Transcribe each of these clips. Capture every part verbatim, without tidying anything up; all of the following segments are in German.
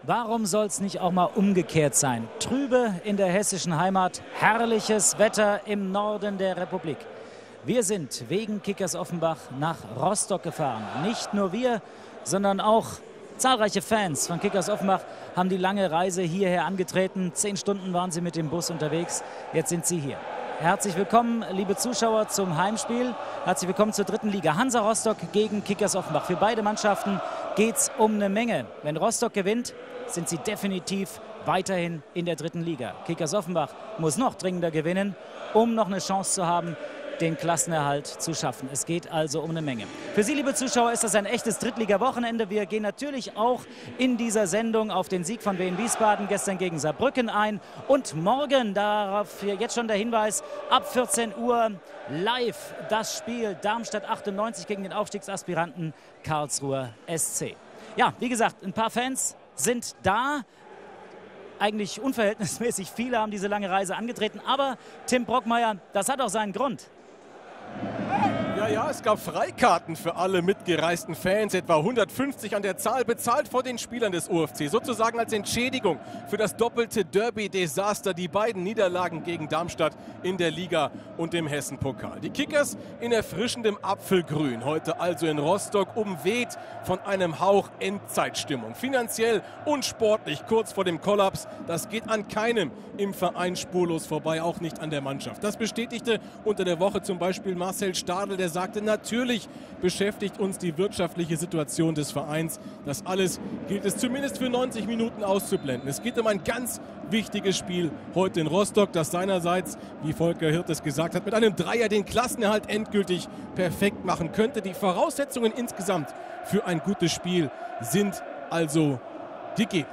Warum soll es nicht auch mal umgekehrt sein? Trübe in der hessischen Heimat, herrliches Wetter im Norden der Republik. Wir sind wegen Kickers Offenbach nach Rostock gefahren. Nicht nur wir, sondern auch zahlreiche Fans von Kickers Offenbach haben die lange Reise hierher angetreten. Zehn Stunden waren sie mit dem Bus unterwegs. Jetzt sind sie hier. Herzlich willkommen, liebe Zuschauer, zum Heimspiel. Herzlich willkommen zur dritten Liga. Hansa Rostock gegen Kickers Offenbach. Für beide Mannschaften geht es um eine Menge. Wenn Rostock gewinnt, sind sie definitiv weiterhin in der dritten Liga. Kickers Offenbach muss noch dringender gewinnen, um noch eine Chance zu haben, den Klassenerhalt zu schaffen. Es geht also um eine Menge. Für Sie, liebe Zuschauer, ist das ein echtes Drittliga-Wochenende. Wir gehen natürlich auch in dieser Sendung auf den Sieg von Wien Wiesbaden gestern gegen Saarbrücken ein. Und morgen, darauf jetzt schon der Hinweis, ab vierzehn Uhr live das Spiel Darmstadt achtundneunzig gegen den Aufstiegsaspiranten Karlsruher S C. Ja, wie gesagt, ein paar Fans sind da. Eigentlich unverhältnismäßig viele haben diese lange Reise angetreten. Aber Tim Brockmeier, das hat auch seinen Grund. Ja, ja, es gab Freikarten für alle mitgereisten Fans, etwa hundertfünfzig an der Zahl, bezahlt vor den Spielern des O F C. Sozusagen als Entschädigung für das doppelte Derby-Desaster, die beiden Niederlagen gegen Darmstadt in der Liga und im Hessen-Pokal. Die Kickers in erfrischendem Apfelgrün, heute also in Rostock, umweht von einem Hauch Endzeitstimmung. Finanziell und sportlich kurz vor dem Kollaps, das geht an keinem im Verein spurlos vorbei, auch nicht an der Mannschaft. Das bestätigte unter der Woche zum Beispiel Marcel Stadl, der sagte, natürlich beschäftigt uns die wirtschaftliche Situation des Vereins. Das alles gilt es zumindest für neunzig Minuten auszublenden. Es geht um ein ganz wichtiges Spiel heute in Rostock, das seinerseits, wie Volker Hirt es gesagt hat, mit einem Dreier den Klassenerhalt endgültig perfekt machen könnte. Die Voraussetzungen insgesamt für ein gutes Spiel sind also gegeben.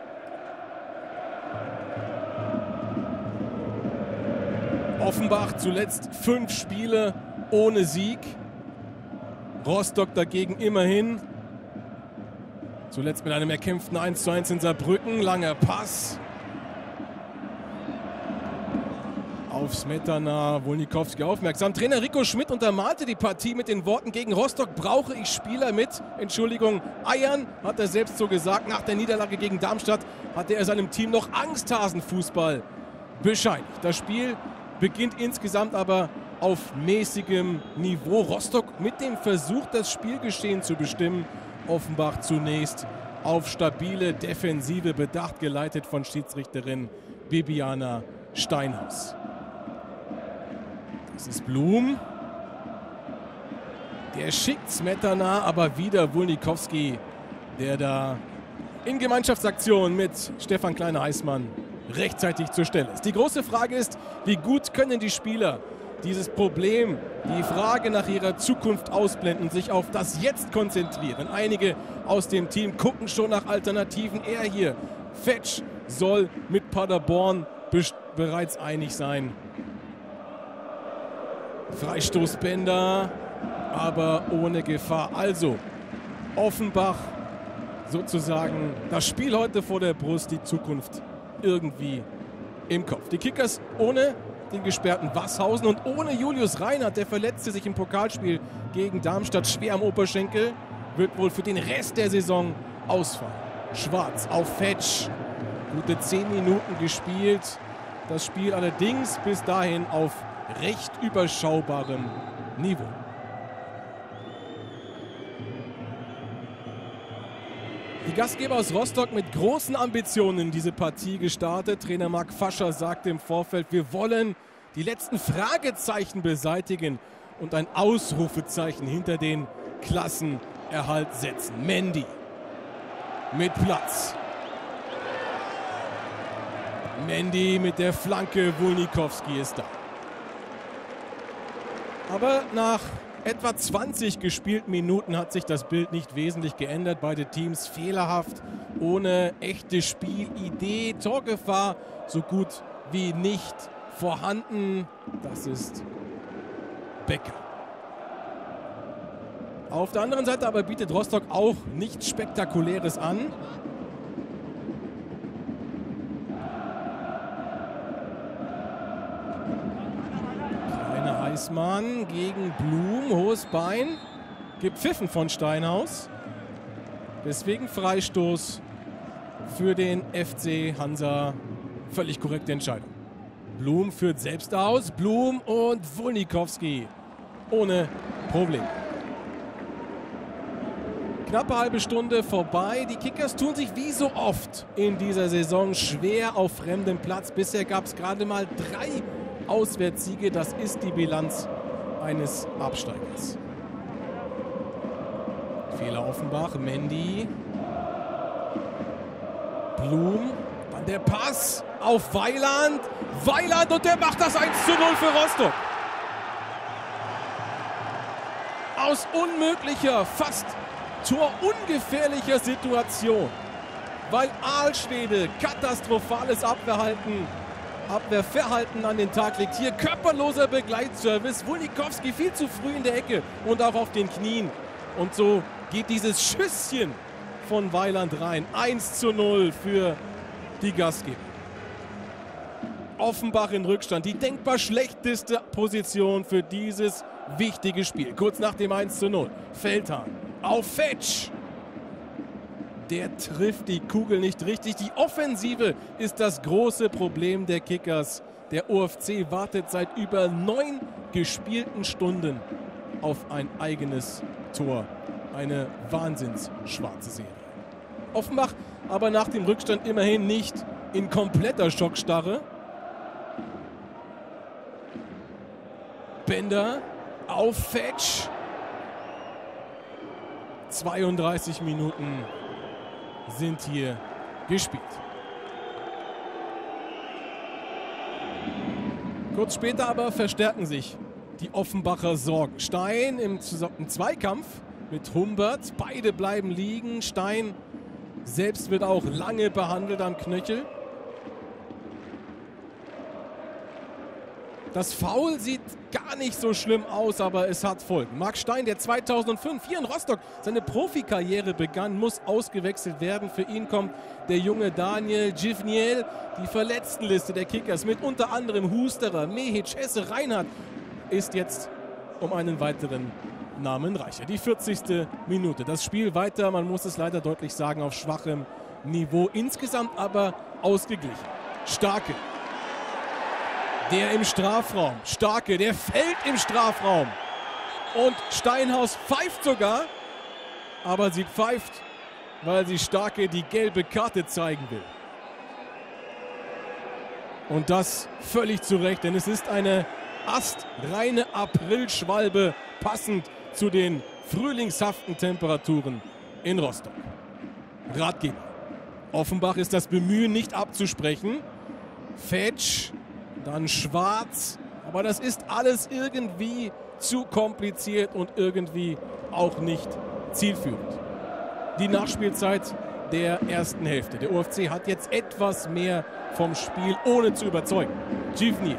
Offenbach zuletzt fünf Spiele ohne Sieg. Rostock dagegen immerhin. Zuletzt mit einem erkämpften eins zu eins in Saarbrücken. Langer Pass. Auf Smetana, Wolnikowski aufmerksam. Trainer Rico Schmidt untermalte die Partie mit den Worten: Gegen Rostock brauche ich Spieler mit, Entschuldigung, Eiern, hat er selbst so gesagt. Nach der Niederlage gegen Darmstadt hatte er seinem Team noch Angsthasenfußball bescheinigt. Das Spiel beginnt insgesamt aber auf mäßigem Niveau. Rostock mit dem Versuch, das Spielgeschehen zu bestimmen. Offenbach zunächst auf stabile Defensive bedacht, geleitet von Schiedsrichterin Bibiana Steinhaus. Das ist Blum. Der schickt Smetana, aber wieder Wolnikowski, der da in Gemeinschaftsaktion mit Stefan Kleine-Heißmann rechtzeitig zur Stelle ist. Die große Frage ist, wie gut können die Spieler dieses Problem, die Frage nach ihrer Zukunft ausblenden und sich auf das Jetzt konzentrieren. Einige aus dem Team gucken schon nach Alternativen. Er hier, Fetsch, soll mit Paderborn bereits einig sein. Freistoßbänder, aber ohne Gefahr. Also Offenbach sozusagen das Spiel heute vor der Brust, die Zukunft irgendwie im Kopf. Die Kickers ohne den gesperrten Wasshausen und ohne Julius Reinhardt, der verletzte sich im Pokalspiel gegen Darmstadt schwer am Oberschenkel, wird wohl für den Rest der Saison ausfallen. Schwarz auf Fetsch, gute zehn Minuten gespielt. Das Spiel allerdings bis dahin auf recht überschaubarem Niveau. Die Gastgeber aus Rostock mit großen Ambitionen in diese Partie gestartet. Trainer Marc Fascher sagte im Vorfeld, wir wollen die letzten Fragezeichen beseitigen und ein Ausrufezeichen hinter den Klassenerhalt setzen. Mendy mit Platz. Mendy mit der Flanke, Wolnikowski ist da. Aber nach etwa zwanzig gespielten Minuten hat sich das Bild nicht wesentlich geändert. Beide Teams fehlerhaft, ohne echte Spielidee. Torgefahr so gut wie nicht vorhanden. Das ist Becker. Auf der anderen Seite aber bietet Rostock auch nichts Spektakuläres an. Heißmann gegen Blum, hohes Bein, gepfiffen von Steinhaus. Deswegen Freistoß für den F C Hansa. Völlig korrekte Entscheidung. Blum führt selbst aus. Blum und Wulnikowski ohne Problem. Knappe halbe Stunde vorbei. Die Kickers tun sich wie so oft in dieser Saison schwer auf fremdem Platz. Bisher gab es gerade mal drei Auswärtssiege. Das ist die Bilanz eines Absteigers. Fehler Offenbach, Mendy. Blum, dann der Pass auf Weiland. Weiland und der macht das eins zu null für Rostock. Aus unmöglicher, fast torungefährlicher Situation, weil Alschwede katastrophales Abwehrhalten, Abwehrverhalten an den Tag legt. Hier körperloser Begleitservice, Wulnikowski viel zu früh in der Ecke und auch auf den Knien. Und so geht dieses Schüsschen von Weiland rein. eins zu null für die Gastgeber. Offenbach in Rückstand, die denkbar schlechteste Position für dieses wichtige Spiel. Kurz nach dem eins zu null. Feldhahn auf Fetsch. Der trifft die Kugel nicht richtig. Die Offensive ist das große Problem der Kickers. Der O F C wartet seit über neun gespielten Stunden auf ein eigenes Tor. Eine wahnsinnsschwarze Serie. Offenbach aber nach dem Rückstand immerhin nicht in kompletter Schockstarre. Bender auf Fetsch. zweiunddreißig Minuten sind hier gespielt. Kurz später aber verstärken sich die Offenbacher Sorgen. Stein im, im Zweikampf mit Humbert. Beide bleiben liegen. Stein selbst wird auch lange behandelt am Knöchel. Das Foul sieht gar nicht so schlimm aus, aber es hat Folgen. Marc Stein, der zweitausendfünf hier in Rostock seine Profikarriere begann, muss ausgewechselt werden. Für ihn kommt der junge Daniel Givniel. Die Verletztenliste der Kickers mit unter anderem Husterer, Mehic, Hesse, Reinhardt ist jetzt um einen weiteren Namen reicher. Die vierzigste Minute. Das Spiel weiter, man muss es leider deutlich sagen, auf schwachem Niveau. Insgesamt aber ausgeglichen. Starke. Der im Strafraum. Starke, der fällt im Strafraum. Und Steinhaus pfeift sogar. Aber sie pfeift, weil sie Starke die gelbe Karte zeigen will. Und das völlig zu Recht, denn es ist eine astreine Aprilschwalbe, passend zu den frühlingshaften Temperaturen in Rostock. Ratgeber. Offenbach ist das Bemühen nicht abzusprechen. Fetsch. Dann Schwarz, aber das ist alles irgendwie zu kompliziert und irgendwie auch nicht zielführend. Die Nachspielzeit der ersten Hälfte. Der O F C hat jetzt etwas mehr vom Spiel, ohne zu überzeugen. Givniel.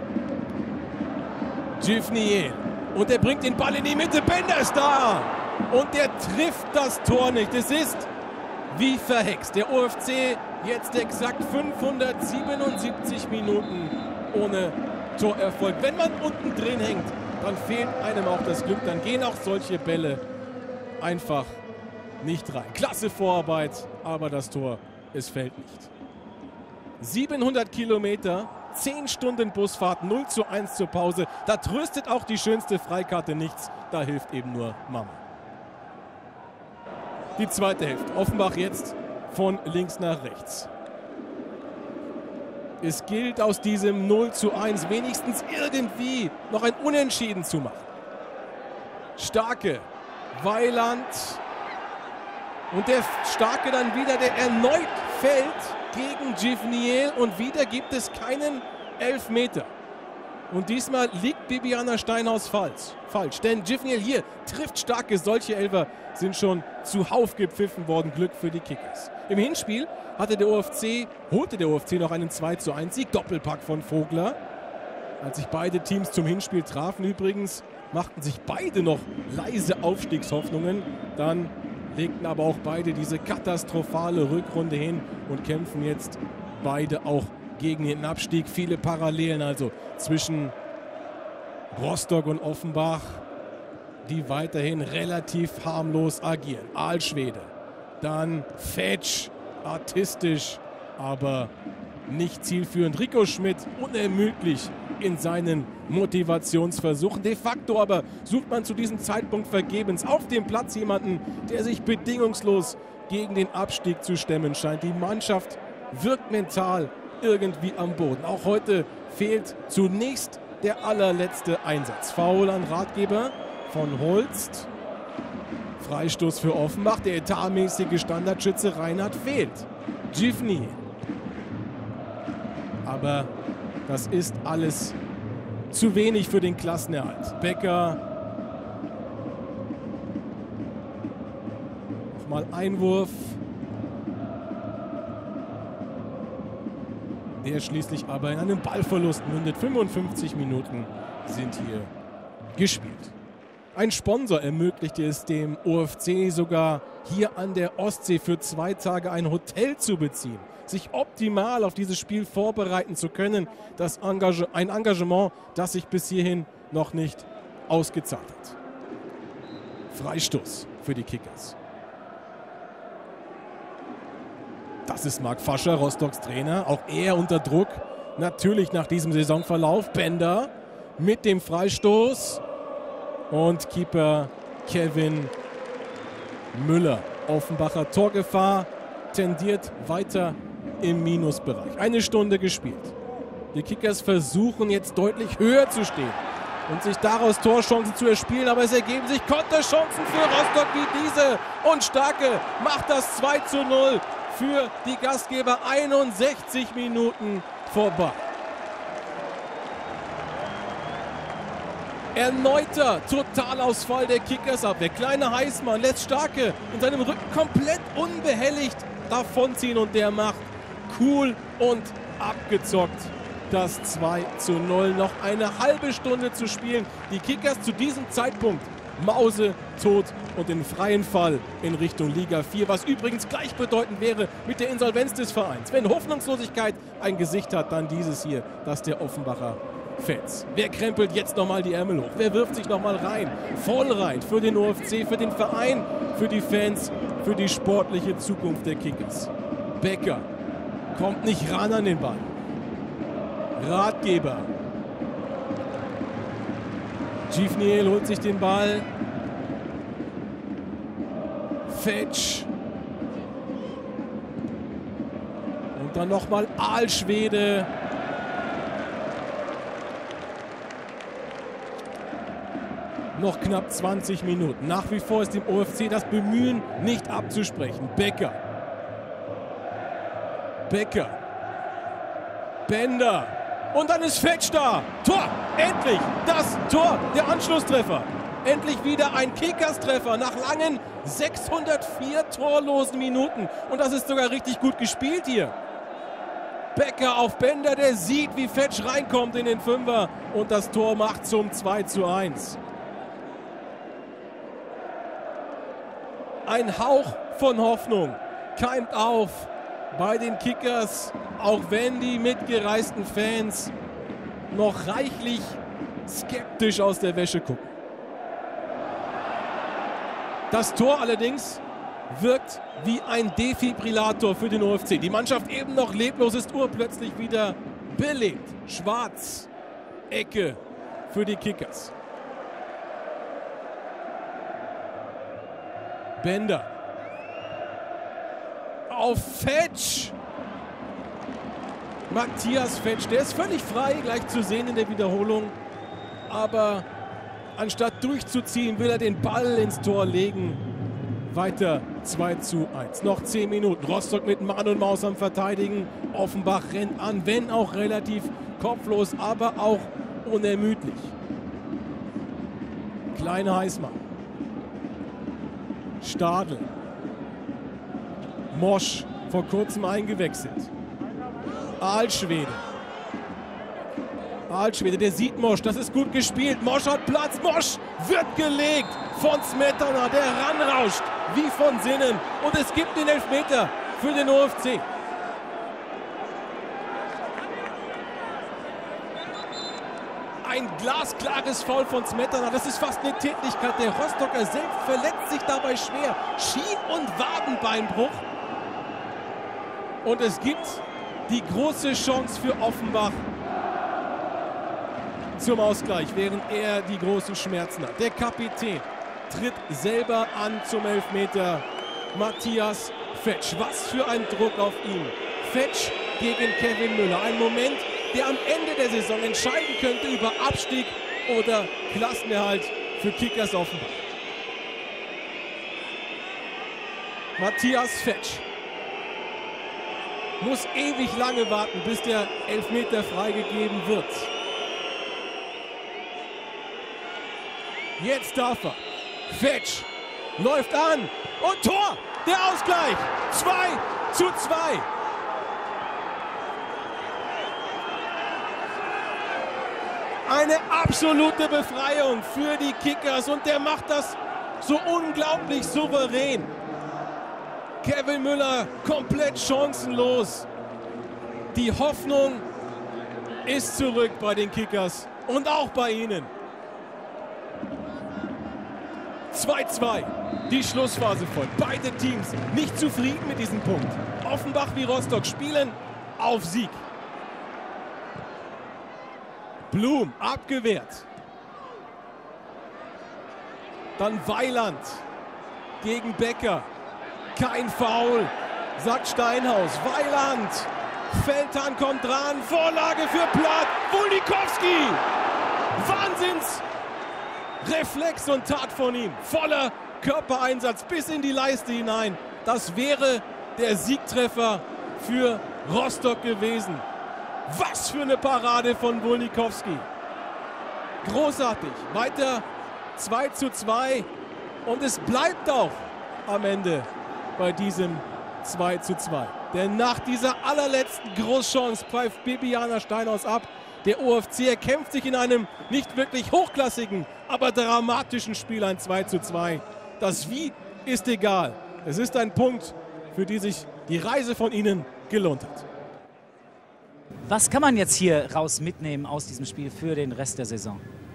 Givniel. Und er bringt den Ball in die Mitte. Bender ist da. Und der trifft das Tor nicht. Es ist wie verhext. Der O F C jetzt exakt fünfhundertsiebenundsiebzig Minuten ohne Torerfolg. Wenn man unten drin hängt, dann fehlt einem auch das Glück. Dann gehen auch solche Bälle einfach nicht rein. Klasse Vorarbeit, aber das Tor, es fällt nicht. siebenhundert Kilometer, zehn Stunden Busfahrt, null zu eins zur Pause. Da tröstet auch die schönste Freikarte nichts. Da hilft eben nur Mama. Die zweite Hälfte. Offenbach jetzt von links nach rechts. Es gilt aus diesem null zu eins wenigstens irgendwie noch ein Unentschieden zu machen. Starke, Weiland und der Starke dann wieder, der erneut fällt gegen Givniel und wieder gibt es keinen Elfmeter. Und diesmal liegt Bibiana Steinhaus falsch. falsch. Denn Givniel hier trifft Starke. Solche Elfer sind schon zuhauf gepfiffen worden. Glück für die Kickers. Im Hinspiel hatte der O F C, holte der O F C noch einen zwei zu eins Sieg. Doppelpack von Vogler. Als sich beide Teams zum Hinspiel trafen übrigens, machten sich beide noch leise Aufstiegshoffnungen. Dann legten aber auch beide diese katastrophale Rückrunde hin und kämpfen jetzt beide auch gegen den Abstieg. Viele Parallelen also zwischen Rostock und Offenbach, die weiterhin relativ harmlos agieren. Alschwede, dann Fetsch artistisch, aber nicht zielführend. Rico Schmidt unermüdlich in seinen Motivationsversuchen. De facto aber sucht man zu diesem Zeitpunkt vergebens auf dem Platz jemanden, der sich bedingungslos gegen den Abstieg zu stemmen scheint. Die Mannschaft wirkt mental irgendwie am Boden. Auch heute fehlt zunächst der allerletzte Einsatz. Foul an Ratgeber von Holst. Freistoß für Offenbach. Der etatmäßige Standardschütze Reinhardt fehlt. Gifni. Aber das ist alles zu wenig für den Klassenerhalt. Becker. Nochmal Einwurf. Der schließlich aber in einem Ballverlust mündet. fünfundfünfzig Minuten sind hier gespielt. Ein Sponsor ermöglichte es dem O F C sogar hier an der Ostsee für zwei Tage ein Hotel zu beziehen, sich optimal auf dieses Spiel vorbereiten zu können. Das Engage- ein Engagement, das sich bis hierhin noch nicht ausgezahlt hat. Freistoß für die Kickers. Das ist Marc Fascher, Rostocks Trainer. Auch er unter Druck. Natürlich nach diesem Saisonverlauf. Bender mit dem Freistoß. Und Keeper Kevin Müller. Offenbacher Torgefahr tendiert weiter im Minusbereich. Eine Stunde gespielt. Die Kickers versuchen jetzt deutlich höher zu stehen und sich daraus Torchancen zu erspielen, aber es ergeben sich Konterchancen für Rostock wie diese. Und Starke macht das zwei zu null für die Gastgeber. einundsechzig Minuten vorbei. Erneuter Totalausfall der Kickersabwehr. Kleiner Heißmann lässt Starke in seinem Rücken komplett unbehelligt davonziehen und der macht cool und abgezockt das zwei zu null. Noch eine halbe Stunde zu spielen. Die Kickers zu diesem Zeitpunkt mausetot und in freien Fall in Richtung Liga vier, was übrigens gleichbedeutend wäre mit der Insolvenz des Vereins. Wenn Hoffnungslosigkeit ein Gesicht hat, dann dieses hier, das der Offenbacher Fans. Wer krempelt jetzt nochmal die Ärmel hoch? Wer wirft sich nochmal rein? Voll rein für den O F C, für den Verein, für die Fans, für die sportliche Zukunft der Kickers. Becker kommt nicht ran an den Ball. Ratgeber. Gifniel holt sich den Ball. Fetsch. Und dann nochmal Aalschwede. Noch knapp zwanzig Minuten. Nach wie vor ist dem O F C das Bemühen nicht abzusprechen. Becker. Becker. Bender. Und dann ist Fetsch da. Tor. Endlich das Tor. Der Anschlusstreffer. Endlich wieder ein Kickers-Treffer nach langen sechshundertvier torlosen Minuten. Und das ist sogar richtig gut gespielt hier. Becker auf Bender, der sieht, wie Fetsch reinkommt in den Fünfer. Und das Tor macht zum zwei zu eins. Ein Hauch von Hoffnung keimt auf bei den Kickers, auch wenn die mitgereisten Fans noch reichlich skeptisch aus der Wäsche gucken. Das Tor allerdings wirkt wie ein Defibrillator für den O F C. Die Mannschaft eben noch leblos ist urplötzlich wieder belebt. Schwarz, Ecke für die Kickers. Bender. Auf Fetsch. Matthias Fetsch, der ist völlig frei, gleich zu sehen in der Wiederholung. Aber anstatt durchzuziehen, will er den Ball ins Tor legen. Weiter zwei zu eins. Noch zehn Minuten. Rostock mit Mann und Maus am Verteidigen. Offenbach rennt an, wenn auch relativ kopflos, aber auch unermüdlich. Kleiner Heißmann. Stadl. Mosch, vor kurzem eingewechselt. Aalschwede. Aalschwede, der sieht Mosch, das ist gut gespielt. Mosch hat Platz, Mosch wird gelegt von Smetana, der ranrauscht wie von Sinnen. Und es gibt den Elfmeter für den O F C. Ein glasklares Foul von Smetana. Das ist fast eine Tätlichkeit. Der Rostocker selbst verletzt sich dabei schwer. Schien- und Wadenbeinbruch. Und es gibt die große Chance für Offenbach zum Ausgleich, während er die großen Schmerzen hat. Der Kapitän tritt selber an zum Elfmeter. Matthias Fetsch. Was für ein Druck auf ihn. Fetsch gegen Kevin Müller. Ein Moment, der am Ende der Saison entscheiden könnte über Abstieg oder Klassenerhalt für Kickers Offenbach. Matthias Fetsch muss ewig lange warten, bis der Elfmeter freigegeben wird. Jetzt darf er. Fetsch läuft an und Tor! Der Ausgleich! zwei zu zwei. Eine absolute Befreiung für die Kickers und der macht das so unglaublich souverän. Kevin Müller komplett chancenlos. Die Hoffnung ist zurück bei den Kickers und auch bei ihnen. zwei zu zwei, die Schlussphase voll. Beide Teams nicht zufrieden mit diesem Punkt. Offenbach wie Rostock spielen auf Sieg. Blum abgewehrt. Dann Weiland gegen Becker. Kein Foul, sagt Steinhaus. Weiland, Feldhahn kommt dran. Vorlage für Plath. Wulikowski. Wahnsinns Reflex und Tat von ihm. Voller Körpereinsatz bis in die Leiste hinein. Das wäre der Siegtreffer für Rostock gewesen. Was für eine Parade von Wulikowski. Großartig. Weiter zwei zu zwei. Und es bleibt auch am Ende bei diesem zwei zu zwei. Denn nach dieser allerletzten Großchance pfeift Bibiana Steinhaus ab. Der O F C erkämpft sich in einem nicht wirklich hochklassigen, aber dramatischen Spiel ein zwei zu zwei. Das Wie ist egal. Es ist ein Punkt, für den sich die Reise von ihnen gelohnt hat. Was kann man jetzt hier raus mitnehmen aus diesem Spiel für den Rest der Saison?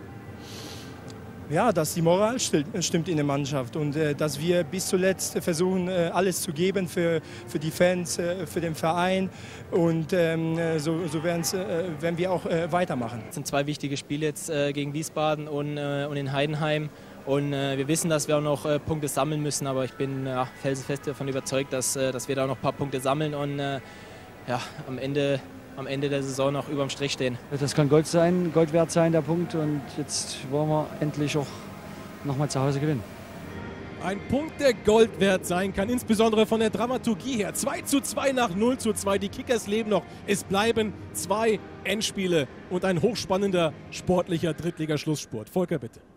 Ja, dass die Moral stimmt in der Mannschaft und äh, dass wir bis zuletzt versuchen, äh, alles zu geben für, für die Fans, äh, für den Verein und ähm, so, so äh, werden wir auch äh, weitermachen. Es sind zwei wichtige Spiele jetzt äh, gegen Wiesbaden und, äh, und in Heidenheim und äh, wir wissen, dass wir auch noch äh, Punkte sammeln müssen, aber ich bin äh, felsenfest davon überzeugt, dass, äh, dass wir da noch ein paar Punkte sammeln und äh, ja, am Ende am Ende der Saison noch überm Strich stehen. Das kann Gold sein, Gold wert sein, der Punkt. Und jetzt wollen wir endlich auch noch mal zu Hause gewinnen. Ein Punkt, der Gold wert sein kann, insbesondere von der Dramaturgie her. zwei zu zwei nach null zu zwei. Die Kickers leben noch. Es bleiben zwei Endspiele und ein hochspannender sportlicher Drittligaschlussspurt. Volker, bitte.